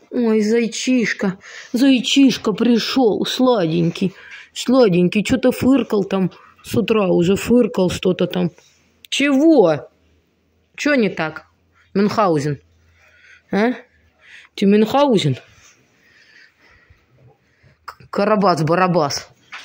Ой, зайчишка, зайчишка пришел, сладенький, сладенький, что-то фыркал там с утра, уже фыркал что-то там. Чего? Чё не так, Мюнхгаузен? А? Ты Мюнхгаузен? Карабас-барабас.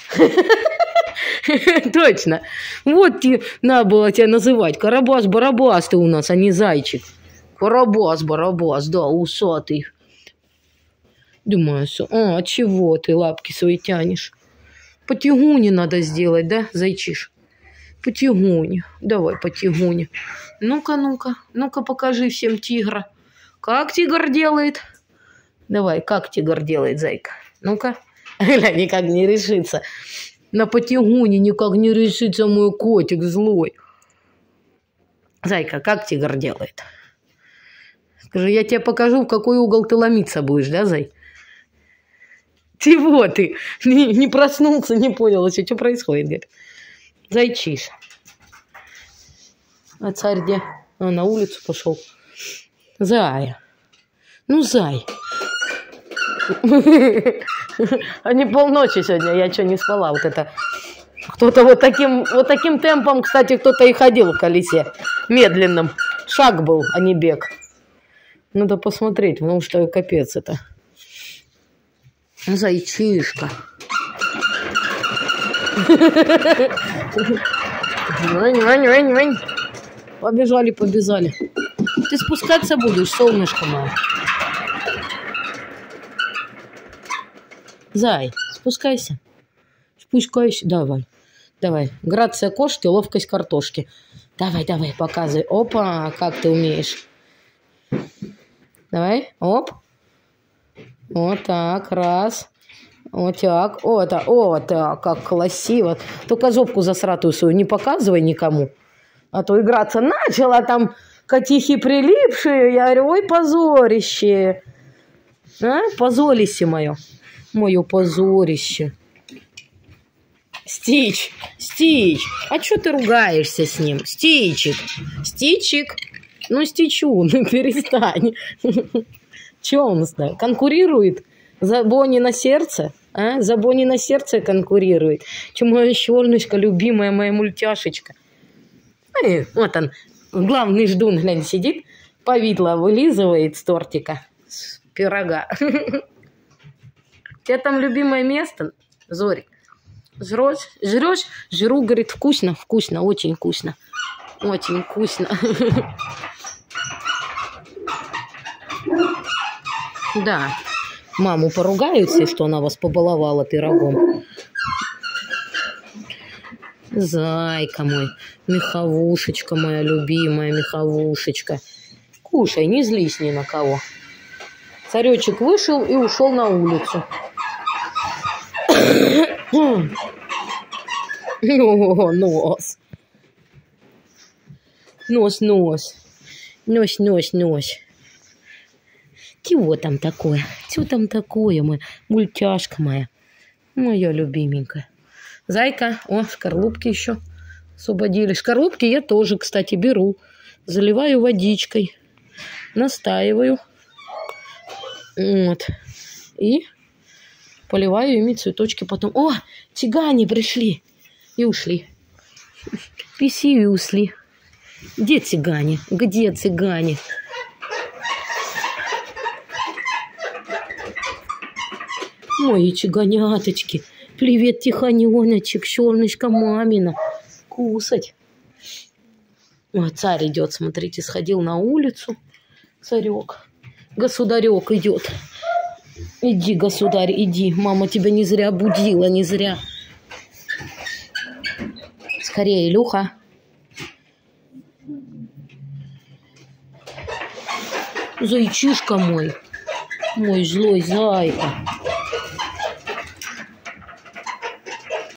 Точно. Вот надо было тебя называть. Карабас-барабас ты у нас, а не зайчик. Карабас-барабас, да, усатый. Думаю, а чего ты лапки свои тянешь? Потягуни надо сделать, да, зайчиш? Потягуни. Давай, потягуни. Ну-ка, ну-ка. Ну-ка, покажи всем тигра. Как тигр делает? Давай, как тигр делает, зайка? Ну-ка. Никак не решится. На потягуни никак не решится мой котик злой. Зайка, как тигр делает? Скажи, я тебе покажу, в какой угол ты ломиться будешь, да, зай? Чего ты? Не проснулся, не понял, что происходит, говорит. Зайчиш. А царь где? А, на улицу пошел. Зая. Ну, зай. А не полночи сегодня, я что, не спала, вот это. Кто-то вот таким темпом, кстати, кто-то и ходил в колесе. Медленным. Шаг был, а не бег. Надо посмотреть, потому что капец это. Зайчишка. Побежали, побежали. Ты спускаться будешь, солнышко мое. Зай, спускайся. Спускайся. Давай. Давай. Грация кошки, ловкость картошки. Давай, давай, показывай. Опа, как ты умеешь. Давай. Оп. Вот так. Раз. Вот так. Вот так. Как красиво. Только жопку засратую свою не показывай никому. А то играться начала там котихи прилипшие. Я говорю, ой, позорище. А? Позорище мое. Мое позорище. Стич, Стич, а что ты ругаешься с ним? Стичик, Стичик, ну Стичу, ну перестань. Че он конкурирует? За Бонни на сердце? А? За Бонни на сердце конкурирует. Че моя щелнышко, любимая моя мультяшечка. Вот он, главный ждун, глянь, сидит, повидло вылизывает с тортика, с пирога. У тебя там любимое место, Зорик? Жрешь? Жру, говорит, вкусно, вкусно, очень вкусно. Очень вкусно. Да, маму поругают все, что она вас побаловала пирогом. Зайка мой, меховушечка моя любимая, меховушечка. Кушай, не злись ни на кого. Царечек вышел и ушел на улицу. О, нос. Нос. Чего там такое? Что там такое, моя мультяшка моя? Моя любименькая. Зайка, о, шкарлупки еще освободили. Шкарлупки я тоже, кстати, беру. Заливаю водичкой. Настаиваю. Вот. И поливаю ими цветочки потом. О, цыгане пришли. И ушли. Писи и ушли. Где цыгане? Где цыгане? Мои цыганяточки. Привет, тихонечек, щелнышко мамина. Кусать. О, царь идет, смотрите, сходил на улицу. Царек. Государек идет. Иди, государь, иди. Мама тебя не зря будила, не зря. Скорее, Илюха. Зайчишка мой. Мой злой зайка.